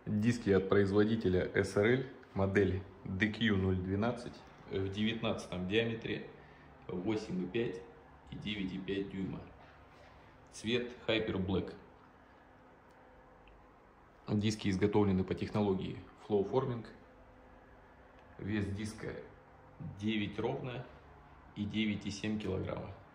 Диски от производителя SRL, модель DQ012 в 19 диаметре, 8,5 и 9,5 дюйма. Цвет Hyper Black. Диски изготовлены по технологии Flow Forming. Вес диска 9 ровно и 9,7 килограмма.